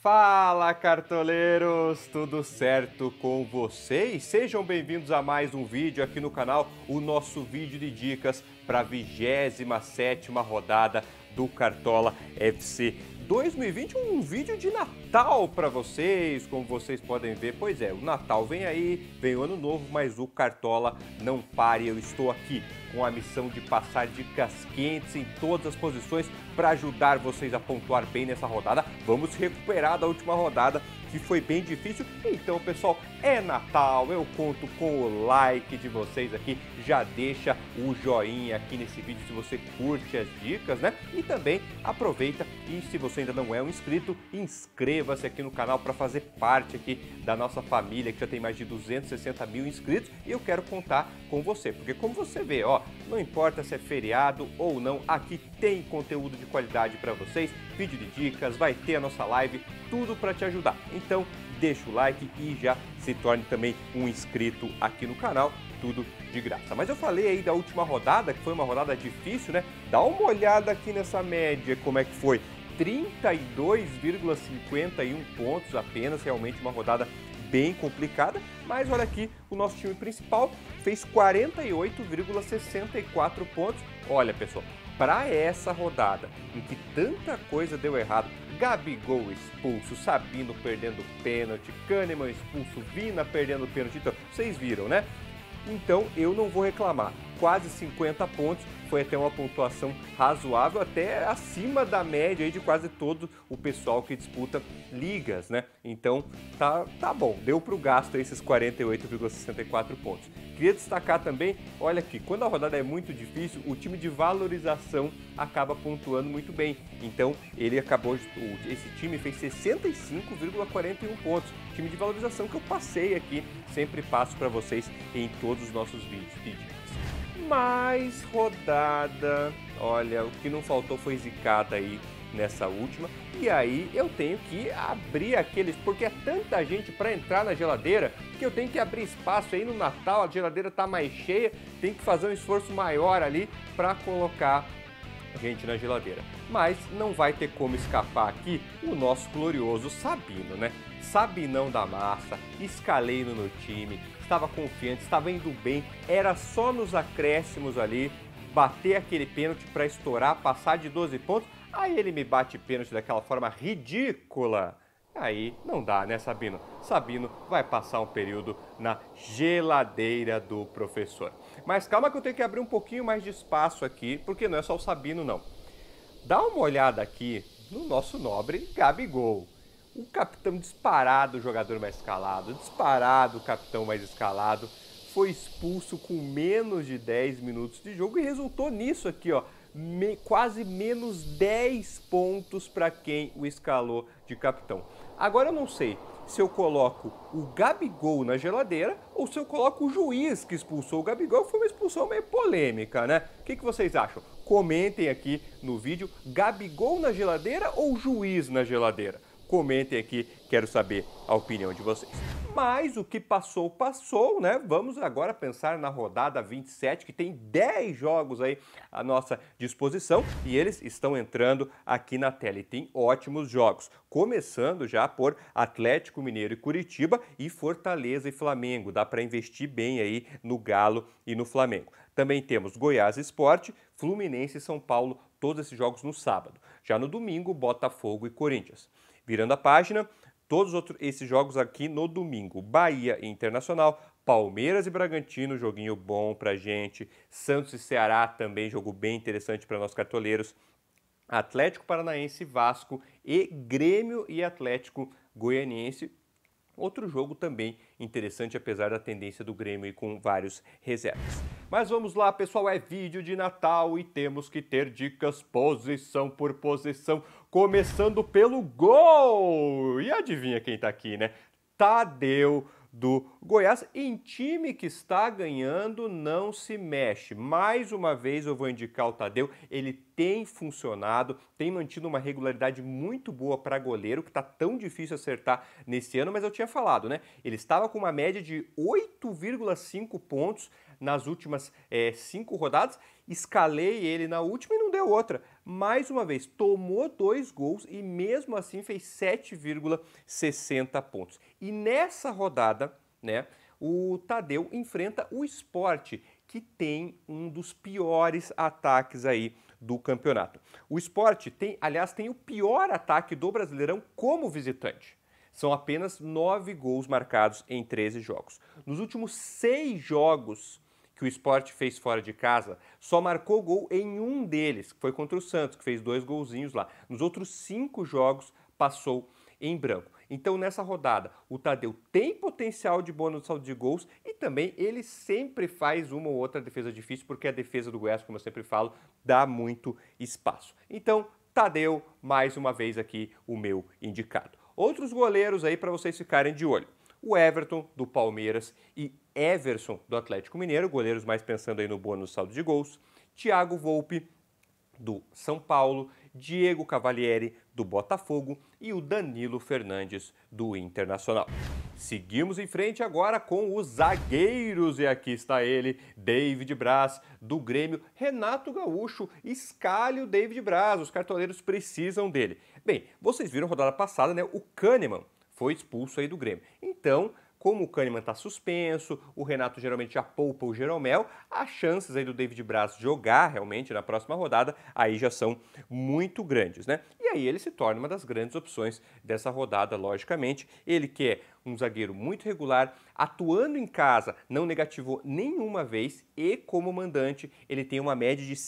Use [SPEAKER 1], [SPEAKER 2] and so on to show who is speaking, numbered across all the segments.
[SPEAKER 1] Fala, cartoleiros! Tudo certo com vocês? Sejam bem-vindos a mais um vídeo aqui no canal, o nosso vídeo de dicas para a 27ª rodada do Cartola FC 2020, um vídeo de Natal para vocês, como vocês podem ver. Pois é, o Natal vem aí, vem o Ano Novo, mas o Cartola não pare. Eu estou aqui com a missão de passar dicas quentes em todas as posições para ajudar vocês a pontuar bem nessa rodada. Vamos recuperar da última rodada, que foi bem difícil. Então, pessoal, é Natal, eu conto com o like de vocês aqui. Já deixa o joinha aqui nesse vídeo se você curte as dicas, né? E também aproveita e se você ainda não é um inscrito, inscreva-se aqui no canal para fazer parte aqui da nossa família, que já tem mais de 260 mil inscritos, e eu quero contar com você, porque como você vê, ó, não importa se é feriado ou não, aqui tem conteúdo de qualidade para vocês, vídeo de dicas, vai ter a nossa live, tudo para te ajudar. Então, deixa o like e já se torne também um inscrito aqui no canal, tudo de graça. Mas eu falei aí da última rodada, que foi uma rodada difícil, né? Dá uma olhada aqui nessa média, como é que foi. 32,51 pontos apenas, realmente uma rodada bem complicada, mas olha aqui, o nosso time principal fez 48,64 pontos. Olha, pessoal, para essa rodada em que tanta coisa deu errado, Gabigol expulso, Sabino perdendo pênalti, Kahneman expulso, Vina perdendo pênalti, então, vocês viram, né? Então eu não vou reclamar, quase 50 pontos, foi até uma pontuação razoável, até acima da média aí de quase todo o pessoal que disputa ligas, né? Então tá bom, deu para o gasto esses 48,64 pontos. Queria destacar também, olha aqui, quando a rodada é muito difícil, o time de valorização acaba pontuando muito bem. Então ele acabou, esse time fez 65,41 pontos. Time de valorização que eu passei aqui, sempre passo para vocês em todos os nossos vídeos de dicas. Mais rodada, olha, o que não faltou foi zicada aí nessa última, e aí eu tenho que abrir aqueles, porque é tanta gente para entrar na geladeira que eu tenho que abrir espaço aí no Natal, a geladeira tá mais cheia, tem que fazer um esforço maior ali para colocar gente na geladeira. Mas não vai ter como escapar aqui o nosso glorioso Sabino, né? Sabinão da massa, escalei no meu time, estava confiante, estava indo bem, era só nos acréscimos ali, bater aquele pênalti para estourar, passar de 12 pontos, aí ele me bate pênalti daquela forma ridícula. Aí não dá, né, Sabino? Sabino vai passar um período na geladeira do professor. Mas calma que eu tenho que abrir um pouquinho mais de espaço aqui, porque não é só o Sabino, não. Dá uma olhada aqui no nosso nobre Gabigol. O capitão disparado, o jogador mais escalado, disparado o capitão mais escalado, foi expulso com menos de 10 minutos de jogo e resultou nisso aqui, ó, quase menos 10 pontos para quem o escalou de capitão. Agora eu não sei se eu coloco o Gabigol na geladeira ou se eu coloco o juiz que expulsou o Gabigol. Foi uma expulsão meio polêmica, né? O que vocês acham? Comentem aqui no vídeo, Gabigol na geladeira ou juiz na geladeira? Comentem aqui, quero saber a opinião de vocês. Mas o que passou, passou, né? Vamos agora pensar na rodada 27, que tem 10 jogos aí à nossa disposição e eles estão entrando aqui na tela. E tem ótimos jogos, começando já por Atlético Mineiro e Curitiba e Fortaleza e Flamengo. Dá para investir bem aí no Galo e no Flamengo. Também temos Goiás Sport, Fluminense e São Paulo, todos esses jogos no sábado. Já no domingo, Botafogo e Corinthians. Virando a página, todos esses jogos aqui no domingo. Bahia e Internacional, Palmeiras e Bragantino, joguinho bom pra gente. Santos e Ceará também, jogo bem interessante para nós cartoleiros. Atlético Paranaense, Vasco e Grêmio e Atlético Goianiense. Outro jogo também interessante, apesar da tendência do Grêmio ir com vários reservas. Mas vamos lá, pessoal, é vídeo de Natal e temos que ter dicas posição por posição, começando pelo gol! E adivinha quem tá aqui, né? Tadeu do Goiás, em time que está ganhando, não se mexe. Mais uma vez eu vou indicar o Tadeu, ele tem funcionado, tem mantido uma regularidade muito boa para goleiro, que está tão difícil acertar nesse ano, mas eu tinha falado, né? Ele estava com uma média de 8,5 pontos nas últimas 5 rodadas, escalei ele na última e não deu outra. Mais uma vez, tomou 2 gols e mesmo assim fez 7,60 pontos. E nessa rodada, né, o Tadeu enfrenta o Sport, que tem um dos piores ataques aí do campeonato. O Sport tem, aliás, tem o pior ataque do Brasileirão como visitante. São apenas 9 gols marcados em 13 jogos. Nos últimos 6 jogos que o Sport fez fora de casa, só marcou gol em um deles, que foi contra o Santos, que fez 2 golzinhos lá. Nos outros 5 jogos, passou em branco. Então, nessa rodada, o Tadeu tem potencial de bônus de saldo de gols e também ele sempre faz uma ou outra defesa difícil, porque a defesa do Goiás, como eu sempre falo, dá muito espaço. Então, Tadeu, mais uma vez aqui, o meu indicado. Outros goleiros aí para vocês ficarem de olho. O Everton, do Palmeiras, e Everson, do Atlético Mineiro, goleiros mais pensando aí no bônus saldo de gols. Thiago Volpi, do São Paulo, Diego Cavalieri, do Botafogo e o Danilo Fernandes, do Internacional. Seguimos em frente agora com os zagueiros e aqui está ele, David Braz, do Grêmio. Renato Gaúcho, escale o David Braz, os cartoleiros precisam dele. Bem, vocês viram a rodada passada, né? O Kahneman foi expulso aí do Grêmio. Então, como o Kahneman está suspenso, o Renato geralmente já poupa o Jeromel, as chances aí do David Braz jogar realmente na próxima rodada aí já são muito grandes, né? E aí ele se torna uma das grandes opções dessa rodada, logicamente. Ele que é um zagueiro muito regular, atuando em casa, não negativou nenhuma vez e como mandante ele tem uma média de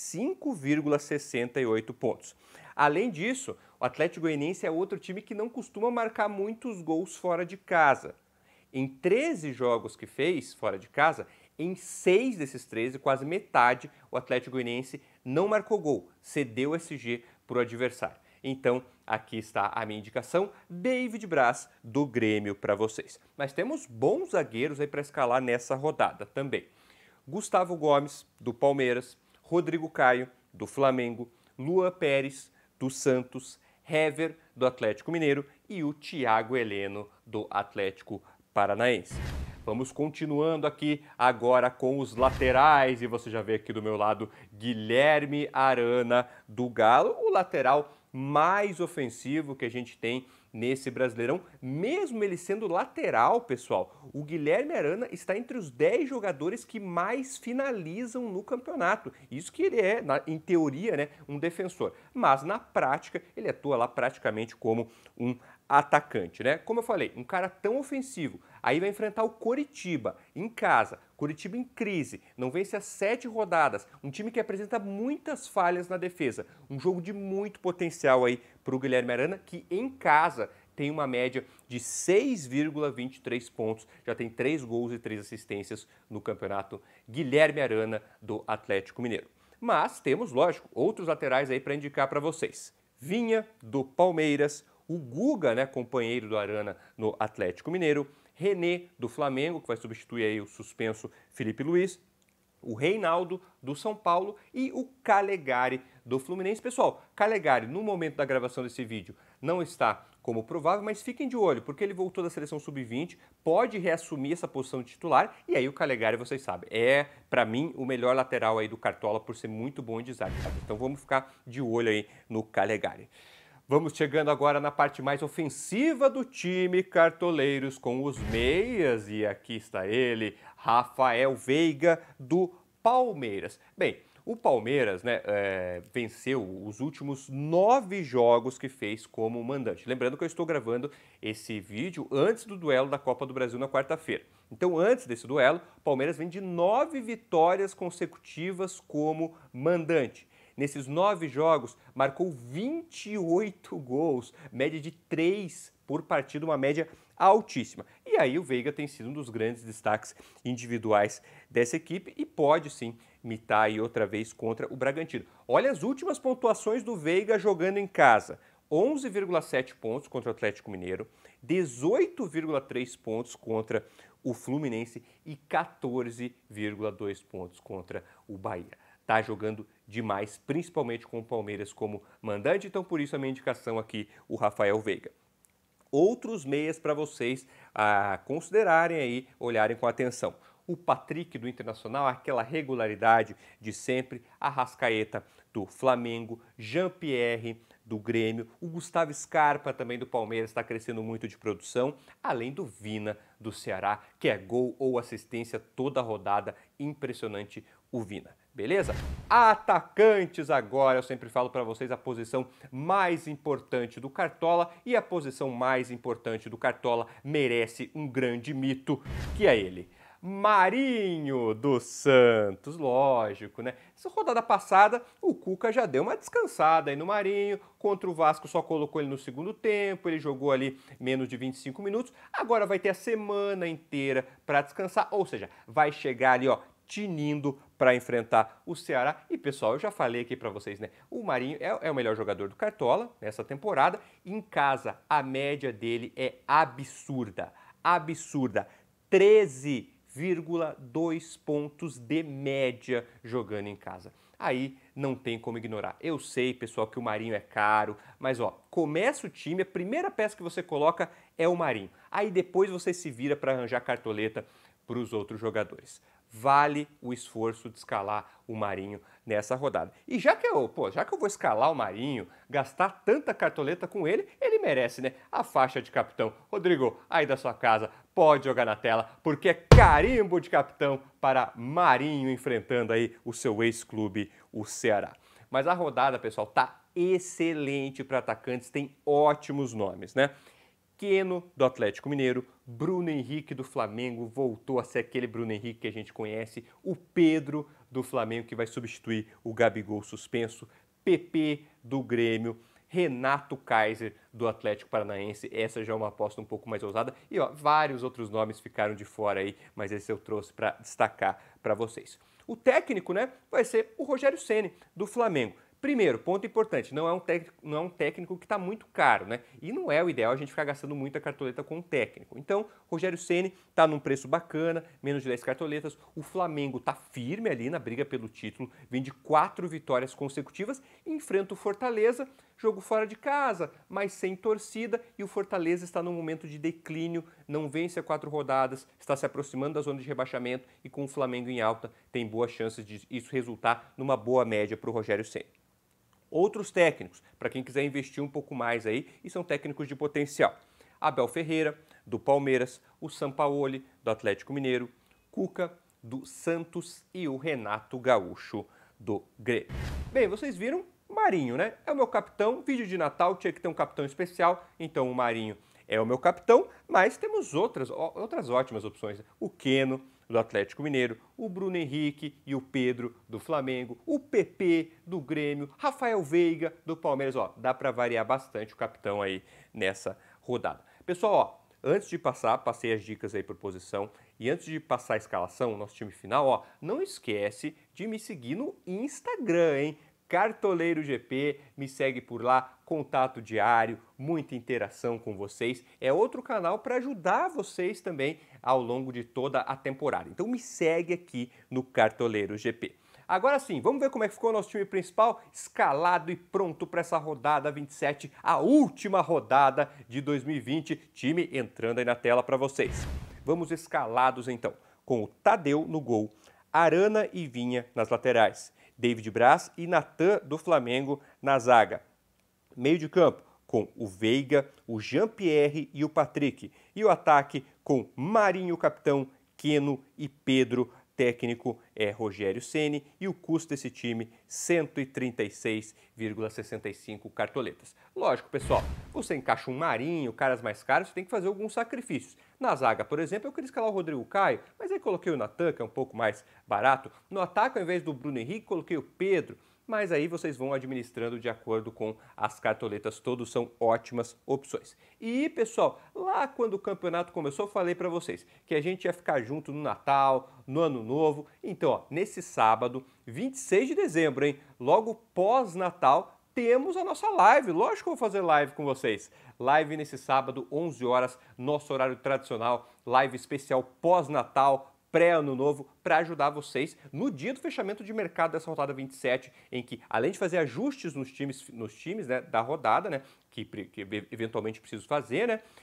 [SPEAKER 1] 5,68 pontos. Além disso, o Atlético Goianiense é outro time que não costuma marcar muitos gols fora de casa. Em 13 jogos que fez fora de casa, em 6 desses 13, quase metade, o Atlético Goianiense não marcou gol, cedeu SG para o adversário. Então, aqui está a minha indicação, David Braz, do Grêmio, para vocês. Mas temos bons zagueiros aí para escalar nessa rodada também. Gustavo Gomes, do Palmeiras, Rodrigo Caio, do Flamengo, Luan Pérez, do Santos, Hever, do Atlético Mineiro e o Thiago Heleno, do Atlético Paranaense. Vamos continuando aqui agora com os laterais e você já vê aqui do meu lado Guilherme Arana do Galo, o lateral mais ofensivo que a gente tem nesse Brasileirão, mesmo ele sendo lateral, pessoal. O Guilherme Arana está entre os 10 jogadores que mais finalizam no campeonato. Isso que ele é, em teoria, né, um defensor, mas na prática ele atua lá praticamente como um atacante, né? Como eu falei, um cara tão ofensivo, aí vai enfrentar o Coritiba em casa, Coritiba em crise, não vence as 7 rodadas, um time que apresenta muitas falhas na defesa, um jogo de muito potencial aí para o Guilherme Arana, que em casa tem uma média de 6,23 pontos, já tem 3 gols e 3 assistências no campeonato. Guilherme Arana do Atlético Mineiro. Mas temos, lógico, outros laterais aí para indicar para vocês. Vinha do Palmeiras, o Guga, né, companheiro do Arana no Atlético Mineiro, René do Flamengo, que vai substituir aí o suspenso Felipe Luiz, o Reinaldo do São Paulo e o Calegari do Fluminense. Pessoal, Calegari, no momento da gravação desse vídeo, não está como provável, mas fiquem de olho, porque ele voltou da seleção sub-20, pode reassumir essa posição de titular, e aí o Calegari, vocês sabem, é, para mim, o melhor lateral aí do Cartola, por ser muito bom em desarme. Então vamos ficar de olho aí no Calegari. Vamos chegando agora na parte mais ofensiva do time, cartoleiros, com os meias. E aqui está ele, Rafael Veiga, do Palmeiras. Bem, o Palmeiras, né, venceu os últimos 9 jogos que fez como mandante. Lembrando que eu estou gravando esse vídeo antes do duelo da Copa do Brasil na quarta-feira. Então, antes desse duelo, o Palmeiras vem de 9 vitórias consecutivas como mandante. Nesses 9 jogos, marcou 28 gols, média de 3 por partida, uma média altíssima. E aí o Veiga tem sido um dos grandes destaques individuais dessa equipe e pode sim mitar aí outra vez contra o Bragantino. Olha as últimas pontuações do Veiga jogando em casa. 11,7 pontos contra o Atlético Mineiro, 18,3 pontos contra o Fluminense e 14,2 pontos contra o Bahia. Tá jogando demais, principalmente com o Palmeiras como mandante, então por isso a minha indicação aqui, o Rafael Veiga. Outros meias para vocês considerarem aí, olharem com atenção. o Patrick do Internacional, aquela regularidade de sempre, Arrascaeta do Flamengo, Jean-Pierre do Grêmio, o Gustavo Scarpa também do Palmeiras está crescendo muito de produção, além do Vina do Ceará, que é gol ou assistência toda rodada, impressionante o Vina. Beleza? Atacantes agora, eu sempre falo para vocês a posição mais importante do Cartola, e a posição mais importante do Cartola merece um grande mito, que é ele, Marinho dos Santos, lógico, né? Essa rodada passada, o Cuca já deu uma descansada aí no Marinho, contra o Vasco só colocou ele no segundo tempo, ele jogou ali menos de 25 minutos, agora vai ter a semana inteira para descansar, ou seja, vai chegar ali, ó, tinindo para enfrentar o Ceará. E pessoal, eu já falei aqui para vocês, né? O Marinho é o melhor jogador do Cartola nessa temporada. Em casa, a média dele é absurda, absurda. 13,2 pontos de média jogando em casa. Aí não tem como ignorar. Eu sei, pessoal, que o Marinho é caro, mas ó, começa o time, a primeira peça que você coloca é o Marinho. Aí depois você se vira para arranjar cartoleta para os outros jogadores. Vale o esforço de escalar o Marinho nessa rodada. E já que eu vou escalar o Marinho, gastar tanta cartoleta com ele, ele merece, né? A faixa de capitão. Rodrigo, aí da sua casa, pode jogar na tela, porque é carimbo de capitão para Marinho enfrentando aí o seu ex-clube, o Ceará. Mas a rodada, pessoal, tá excelente para atacantes, tem ótimos nomes, né? Keno, do Atlético Mineiro, Bruno Henrique, do Flamengo, voltou a ser aquele Bruno Henrique que a gente conhece, o Pedro, do Flamengo, que vai substituir o Gabigol suspenso, PP, do Grêmio, Renato Kaiser, do Atlético Paranaense, essa já é uma aposta um pouco mais ousada, e ó, vários outros nomes ficaram de fora aí, mas esse eu trouxe para destacar para vocês. O técnico, né, vai ser o Rogério Ceni, do Flamengo. Primeiro, ponto importante, não é um técnico que está muito caro, né? E não é o ideal a gente ficar gastando muita cartoleta com um técnico. Então, Rogério Ceni está num preço bacana, menos de 10 cartoletas. O Flamengo está firme ali na briga pelo título, vem de 4 vitórias consecutivas, enfrenta o Fortaleza, jogo fora de casa, mas sem torcida, e o Fortaleza está num momento de declínio, não vence há 4 rodadas, está se aproximando da zona de rebaixamento, e com o Flamengo em alta, tem boas chances de isso resultar numa boa média para o Rogério Ceni. Outros técnicos, para quem quiser investir um pouco mais aí, e são técnicos de potencial. Abel Ferreira, do Palmeiras, o Sampaoli, do Atlético Mineiro, Cuca, do Santos e o Renato Gaúcho, do Grêmio. Bem, vocês viram? Marinho, né? É o meu capitão, vídeo de Natal, tinha que ter um capitão especial, então o Marinho é o meu capitão, mas temos outras ótimas opções. O Keno, do Atlético Mineiro, o Bruno Henrique e o Pedro, do Flamengo, o PP, do Grêmio, Rafael Veiga, do Palmeiras. Ó, dá para variar bastante o capitão aí nessa rodada. Pessoal, ó, antes de passei as dicas aí por posição, e antes de passar a escalação, nosso time final, ó, não esquece de me seguir no Instagram, hein? Cartoleiro GP, me segue por lá, contato diário, muita interação com vocês. É outro canal para ajudar vocês também ao longo de toda a temporada. Então me segue aqui no Cartoleiro GP. Agora sim, vamos ver como é que ficou o nosso time principal, escalado e pronto para essa rodada 27, a última rodada de 2020. Time entrando aí na tela para vocês. Vamos escalados então, com o Tadeu no gol, Arana e Vinha nas laterais, David Braz e Natan do Flamengo na zaga. Meio de campo com o Veiga, o Jean-Pierre e o Patrick. E o ataque com Marinho, capitão, Keno e Pedro. Técnico é Rogério Ceni e o custo desse time 136,65 cartoletas. Lógico, pessoal, você encaixa um Marinho, caras mais caros, você tem que fazer alguns sacrifícios. Na zaga, por exemplo, eu queria escalar o Rodrigo Caio, mas aí coloquei o Natan, que é um pouco mais barato. No ataque, ao invés do Bruno Henrique, coloquei o Pedro. Mas aí vocês vão administrando de acordo com as cartoletas, todos são ótimas opções. E, pessoal, lá quando o campeonato começou, eu falei para vocês que a gente ia ficar junto no Natal, no Ano Novo. Então, ó, nesse sábado, 26 de dezembro, hein, logo pós-Natal, temos a nossa live. Lógico que eu vou fazer live com vocês. Live nesse sábado, 11 horas, nosso horário tradicional, live especial pós-Natal, pré-ano novo, para ajudar vocês no dia do fechamento de mercado dessa rodada 27, em que, além de fazer ajustes nos times né, da rodada, né, que eventualmente preciso fazer, né,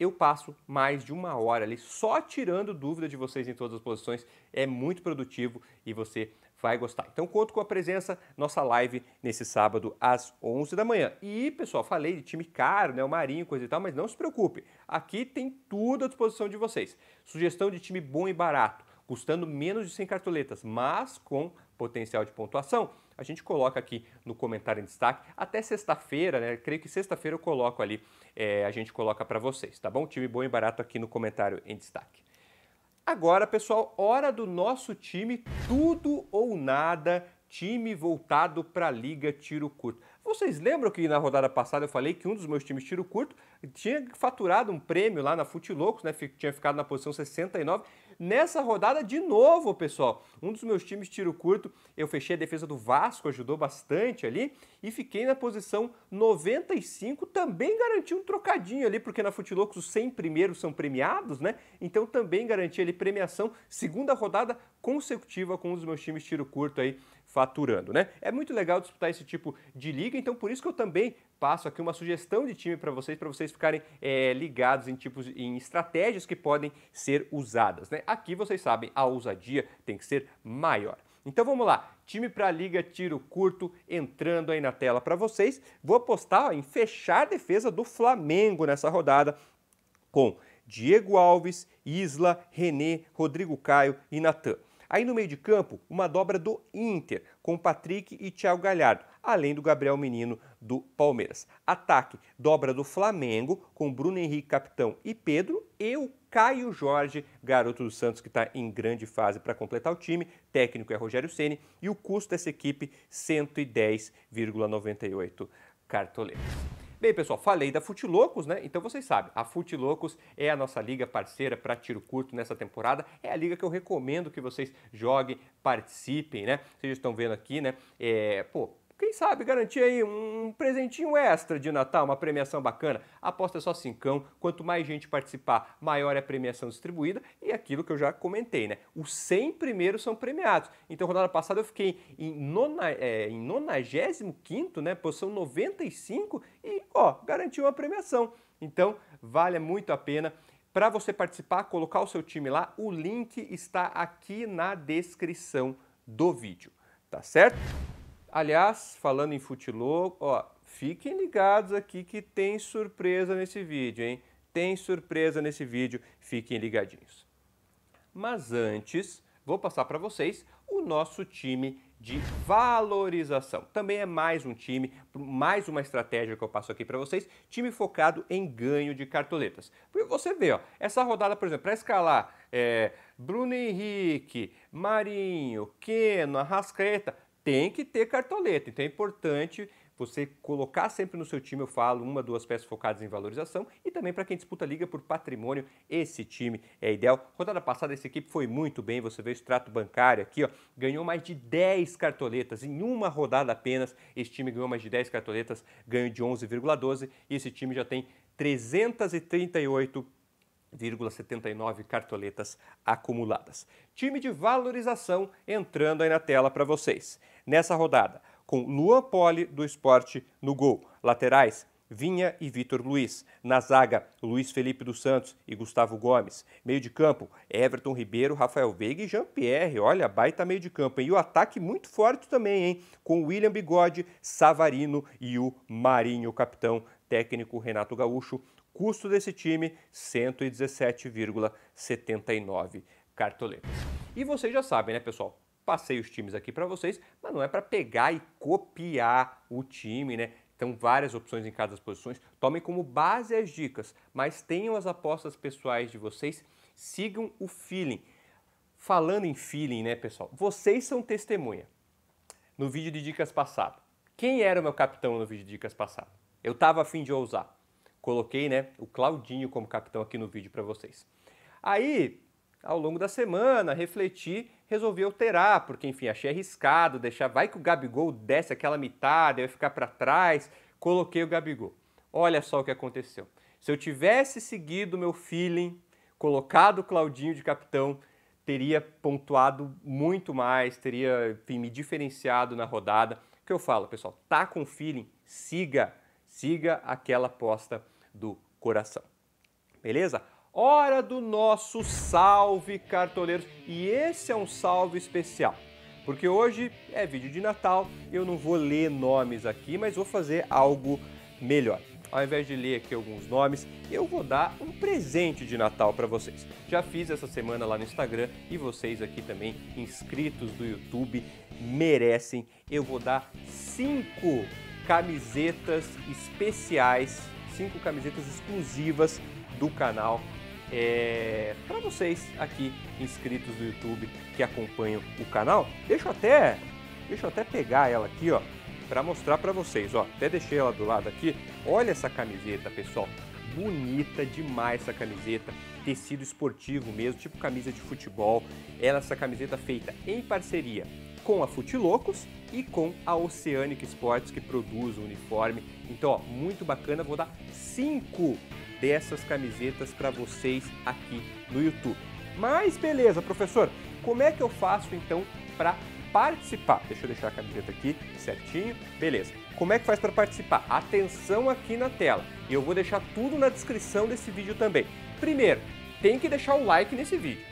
[SPEAKER 1] eu passo mais de 1 hora ali só tirando dúvida de vocês em todas as posições. É muito produtivo e você vai gostar. Então conto com a presença, nossa live nesse sábado às 11 da manhã. E, pessoal, falei de time caro, né, o Marinho, coisa e tal, mas não se preocupe. Aqui tem tudo à disposição de vocês. Sugestão de time bom e barato, custando menos de 100 cartoletas, mas com potencial de pontuação. A gente coloca aqui no comentário em destaque, até sexta-feira, né? Creio que sexta-feira eu coloco ali, a gente coloca para vocês, tá bom? Time bom e barato aqui no comentário em destaque. Agora, pessoal, hora do nosso time tudo ou nada, time voltado para a Liga Tiro Curto. Vocês lembram que na rodada passada eu falei que um dos meus times tiro curto tinha faturado um prêmio lá na Fute Loucos, né? Tinha ficado na posição 69. Nessa rodada, de novo, pessoal, um dos meus times tiro curto, eu fechei a defesa do Vasco, ajudou bastante ali, e fiquei na posição 95, também garanti um trocadinho ali, porque na Fute Loucos os 100 primeiros são premiados, né? Então também garanti ali premiação, segunda rodada consecutiva com um dos meus times tiro curto aí faturando, né? É muito legal disputar esse tipo de liga, então por isso que eu também passo aqui uma sugestão de time para vocês ficarem ligados em estratégias que podem ser usadas, né? Aqui vocês sabem, a ousadia tem que ser maior. Então vamos lá, time para a Liga Tiro Curto entrando aí na tela para vocês. Vou apostar em fechar a defesa do Flamengo nessa rodada com Diego Alves, Isla, René, Rodrigo Caio e Natan. Aí no meio de campo, uma dobra do Inter, com Patrick e Thiago Galhardo, além do Gabriel Menino do Palmeiras. Ataque, dobra do Flamengo, com Bruno Henrique, capitão, e Pedro, e o Caio Jorge, garoto do Santos, que está em grande fase para completar o time. Técnico é Rogério Ceni, e o custo dessa equipe, 110,98 cartoletas. Bem, pessoal, falei da Fute Loucos, né? Então vocês sabem, a Fute Loucos é a nossa liga parceira para tiro curto nessa temporada. É a liga que eu recomendo que vocês joguem, participem, né? Vocês estão vendo aqui, né? Quem sabe garantir aí um presentinho extra de Natal, uma premiação bacana. A aposta é só 5. Quanto mais gente participar, maior é a premiação distribuída. E aquilo que eu já comentei, né? Os 100 primeiros são premiados. Então, rodada passada eu fiquei em 95º, né? Posição 95 e, garanti uma premiação. Então, vale muito a pena. Para você participar, colocar o seu time lá, o link está aqui na descrição do vídeo, tá certo? Aliás, falando em Fute Louco, fiquem ligados aqui que tem surpresa nesse vídeo, hein? Tem surpresa nesse vídeo, fiquem ligadinhos. Mas antes, vou passar para vocês o nosso time de valorização. Também é mais um time, mais uma estratégia que eu passo aqui para vocês, time focado em ganho de cartoletas. Porque você vê, essa rodada, por exemplo, para escalar Bruno Henrique, Marinho, Keno, Arrascaeta, tem que ter cartoleta, então é importante você colocar sempre no seu time, eu falo, 1, 2 peças focadas em valorização, e também para quem disputa a liga por patrimônio, esse time é ideal. Rodada passada essa equipe foi muito bem, você vê o extrato bancário aqui, ganhou mais de 10 cartoletas em uma rodada apenas. Esse time ganhou mais de 10 cartoletas, ganho de 11,12, e esse time já tem 338,79 cartoletas acumuladas. Time de valorização entrando aí na tela para vocês. Nessa rodada, com Luan Poli do Sport no gol. Laterais, Vinha e Vitor Luiz. Na zaga, Luiz Felipe dos Santos e Gustavo Gomes. Meio de campo, Everton Ribeiro, Rafael Veiga e Jean-Pierre. Olha, baita meio de campo, hein? E o ataque muito forte também, hein? Com William Bigode, Savarino e o Marinho, capitão, técnico Renato Gaúcho. Custo desse time, 117,79 cartoletas. E vocês já sabem, né, pessoal? Passei os times aqui para vocês, mas não é para pegar e copiar o time, né? Então, várias opções em cada das posições. Tomem como base as dicas, mas tenham as apostas pessoais de vocês. Sigam o feeling. Falando em feeling, né, pessoal? Vocês são testemunha. No vídeo de dicas passado. Quem era o meu capitão no vídeo de dicas passado? Eu estava a fim de ousar. Coloquei, né, o Claudinho como capitão aqui no vídeo para vocês. Aí, ao longo da semana, refleti, resolvi alterar, porque, enfim, achei arriscado deixar, vai que o Gabigol desce aquela mitada, eu ia ficar para trás, coloquei o Gabigol. Olha só o que aconteceu. Se eu tivesse seguido o meu feeling, colocado o Claudinho de capitão, teria pontuado muito mais, teria, enfim, me diferenciado na rodada. O que eu falo, pessoal, tá com feeling, siga aquela aposta do coração. beleza? Hora do nosso salve, cartoleiros, e esse é um salve especial, porque hoje é vídeo de Natal, eu não vou ler nomes aqui, mas vou fazer algo melhor. Ao invés de ler aqui alguns nomes, eu vou dar um presente de Natal para vocês. Já fiz essa semana lá no Instagram e vocês aqui também, inscritos do YouTube, merecem. Eu vou dar 5 camisetas especiais, 5 camisetas exclusivas do canal para vocês aqui, inscritos do YouTube, que acompanham o canal. Deixa eu até pegar ela aqui, ó, para mostrar para vocês, ó. Até deixei ela do lado aqui. Olha essa camiseta, pessoal. Bonita demais essa camiseta. Tecido esportivo mesmo, tipo camisa de futebol. Essa camiseta feita em parceria com a Futilocos e com a Oceanic Sports, que produz o uniforme. Então, ó, muito bacana. Vou dar 5 dessas camisetas para vocês aqui no YouTube. Mas beleza, professor, como é que eu faço então para participar? Deixa eu deixar a camiseta aqui certinho. Beleza. Como é que faz para participar? Atenção aqui na tela. E eu vou deixar tudo na descrição desse vídeo também. Primeiro, tem que deixar o like nesse vídeo.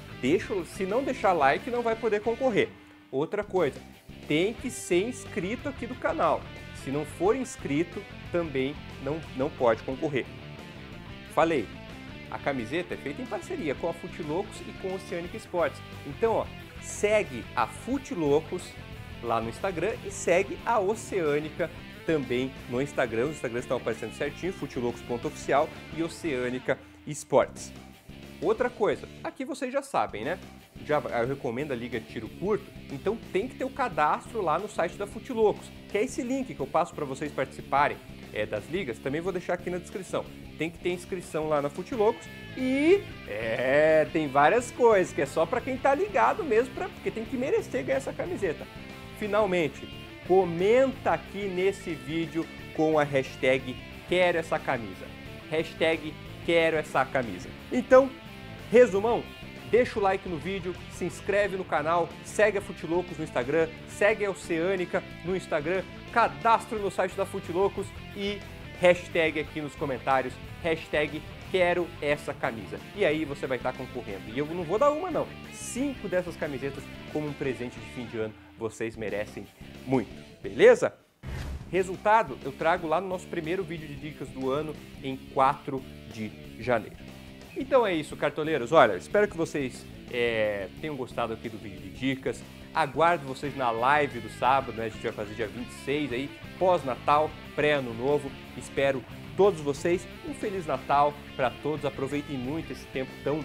[SPEAKER 1] Se não deixar like, não vai poder concorrer. Outra coisa, tem que ser inscrito aqui do canal. Se não for inscrito, também não pode concorrer. Falei, a camiseta é feita em parceria com a Futilocos e com a Oceanic Sports. Então, ó, segue a Futilocos lá no Instagram e segue a Oceânica também no Instagram. Os Instagrams estão aparecendo certinho, futilocos.oficial e Oceânica Sports. Outra coisa, aqui vocês já sabem, né? Eu recomendo a Liga Tiro Curto, então tem que ter o cadastro lá no site da Futilocos, que é esse link que eu passo para vocês participarem das ligas, também vou deixar aqui na descrição. Tem que ter inscrição lá na Futilocos e tem várias coisas que é só para quem tá ligado mesmo, porque tem que merecer ganhar essa camiseta. Finalmente, comenta aqui nesse vídeo com a hashtag quero essa camisa. Hashtag quero essa camisa. Então, resumão, deixa o like no vídeo, se inscreve no canal, segue a Futilocos no Instagram, segue a Oceânica no Instagram, cadastro no site da Futilocos e hashtag aqui nos comentários, hashtag quero essa camisa. E aí você vai estar concorrendo. E eu não vou dar uma não, 5 dessas camisetas como um presente de fim de ano. Vocês merecem muito, beleza? Resultado eu trago lá no nosso primeiro vídeo de dicas do ano em 4 de janeiro. Então é isso, cartoleiros. Olha, espero que vocês tenham gostado aqui do vídeo de dicas. Aguardo vocês na live do sábado, né? A gente vai fazer dia 26 aí, pós-Natal, pré-ano novo. Espero todos vocês um Feliz Natal para todos. Aproveitem muito esse tempo tão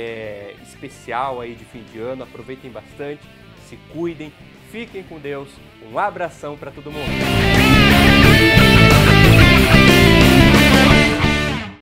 [SPEAKER 1] especial aí de fim de ano. Aproveitem bastante, se cuidem, fiquem com Deus. Um abração para todo mundo.